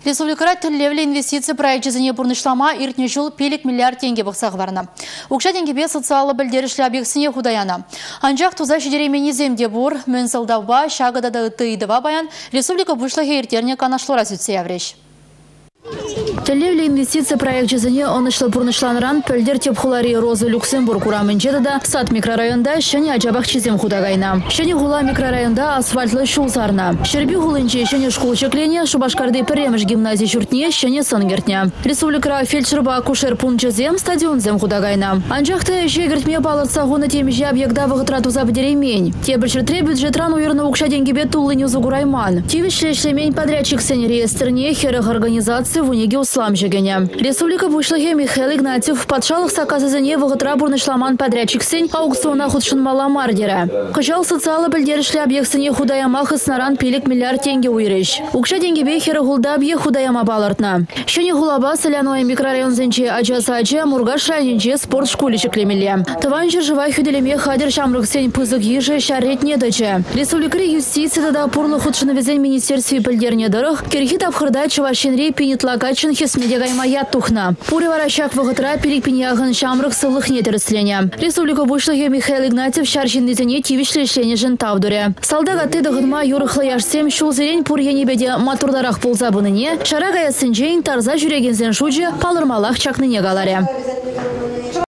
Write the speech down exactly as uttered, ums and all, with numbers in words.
Республикара тіллевлі инвестиция проектчізіне бұрнышлама иртне жыл пелік миллиард тенге бұқсақ барына. Укша тенгебе социалы білдерішлі объектісіне худаяна. Анжақ туза шедеремені земде бұр, мөнсілдауба, шағыдада ұттыйдыва баян, республика бұшлығы ертеріне канашлора сүтсе явреш. Тіллевлі инвестиция проектчізіне онышлы бұрнышланыран пөлдер тепхулари Розы Люксембург урамын жедіда сат микрорайонда шәне ажабақ чизем худагайна. Шәне хула микрорайонда асфальтлы шулсарна. Шерби хулынче шәне школ чеклене, Шубашкарды піреміш гимназия жүртне шәне сынгертне. Республикара фельдшерба акушер пунчезем стадион зем худагайна. Анжақты жегіртме балырца ғуны темеже объекта вғытрату забдеремень. Тебіршіртре бюджетран уйырны ұқша денгебе туллыне зугурайман. Тивішлі шлемень подрядчик сен реестрне херых организации в униге услам жегене. Республика Бушлыге Михаил Игнатьев патшалық саказызыне вғытра бұрнышламан подрядчик сен аукциона худшын мала мардера. Қыжал социалы білдерішлі объектсіне худаяма хыснаран пелік миллиард тенге уйрыш. Укша денгебе хері хулда бе худаяма балыртна. Шыне хулаба соляной микрорайон зенче ажаса ача мургаш районче спорт школе чеклемеле. Тыван жыржыва хүделеме хадер шамрық сен пызык ежі шаррет недаче. Республикари юстиция да пурлы худшыны везен министерстве білдерне дырық, керхит абхырда чывашенре пенетлакачын хесмедегайма тухна. Пуре варащак вғытра пелік пеньяғын шамрық сылық нетеріслене. Республика Бушлыге Михаил Игнатьев шаршиннезіне тивишлі шлені жын тавдуре. Салдага ты дығынма юрықлы яшсем шул зерен пур енебеде матурдарақ болза бұныне, шара гаясын жейн тарза жүрегензен шуджи палырмалақ чакныне галаре.